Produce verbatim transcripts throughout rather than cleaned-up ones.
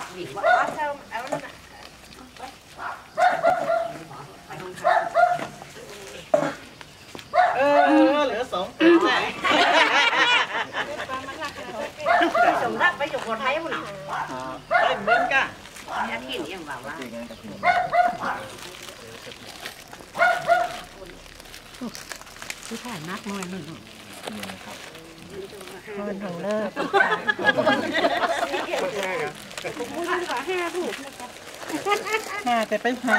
เออเหลือสองตัวแหละสมรักไปอยู่คนไทยมั้งไปเหมือนกันอาทิตย์ยังแบบว่าที่ถ่ายนักมวยหนึ่งคนของเลิกห้าแต่ไปห้า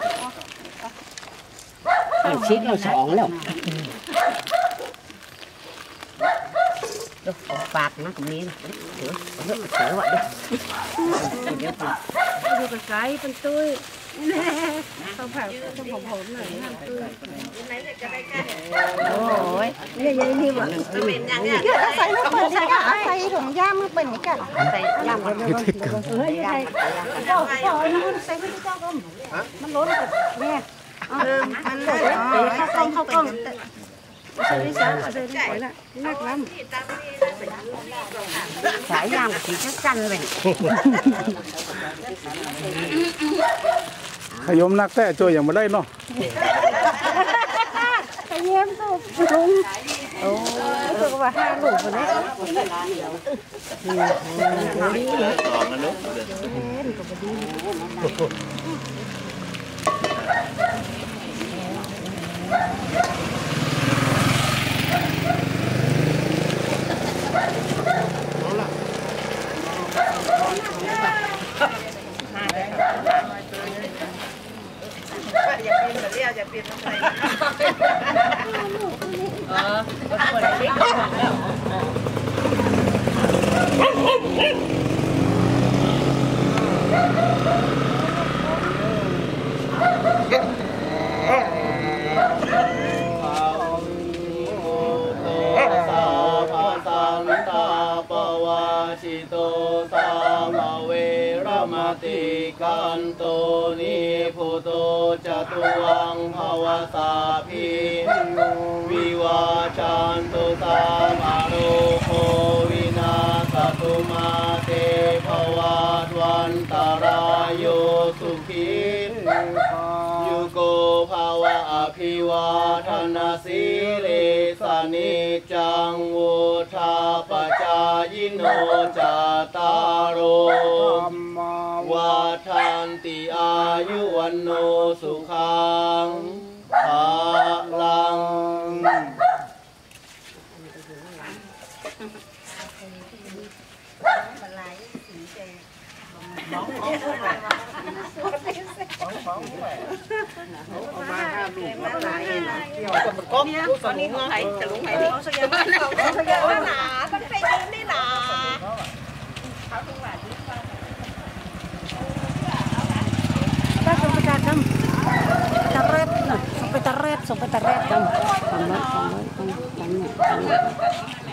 เราชิดเราสองแล้วปากนะตรงนี้นะเดี๋ยวเดี๋ยวเดี๋ยวเดี๋ยวเดี๋ยวดูกระไซเป็นตุ้ยต้องผ่าต้องผอมๆหน่อยนะตุ้ยโอ้ยนี่ยังนี่หว่าเป็นยังไงใส่ลูกเปิดใส่กะใส่ถุงย่ามมันเป็นนี่กะใส่ย่ามมันเฮ้ยใส่เจ้าเจ้ามันใส่ไม่ได้เจ้าก็มันล้นแบบเนี่ยเออมันเลยเข้ากล้องเข้ากล้องใส่ใส่ใส่ใส่ละนักล้ำสายยามสีชันเลยขยมนักแต่โจอย่างมาได้เนาะขยมตัวลุงโอ้ตัวว่าห้าลูกคนนี้สองนะลูกเห็นก็ดีอย่าเปลี่ยนแบบนี้อย่าเปลี่ยนน้ำใสเออก็ควรจะเล็กติกันโตนิพุโตจตุวังภวสาภิวิวาจันตุสามาโรโควินาสตุมาเตภวัตวันตารายโยสุขิยุโกภาวะอภิวาทนาสีเลสนิจังวุธาปจายโนจตารโรวาทันติอายุวันโนสุขังภาลังตอนนี้เขาใส่จะลุงไหนดิเขาเสียบ้านเขาเสียบ้านหนาต้องไปยืนนี่หนาเขาถึงหวานที่ว่าถ้าส่งไปจัดกันตะเร็ดน่ะส่งไปตะเร็ดส่งไปตะเร็ดกันทำไว้ทำไว้ต้องทำเนี่ย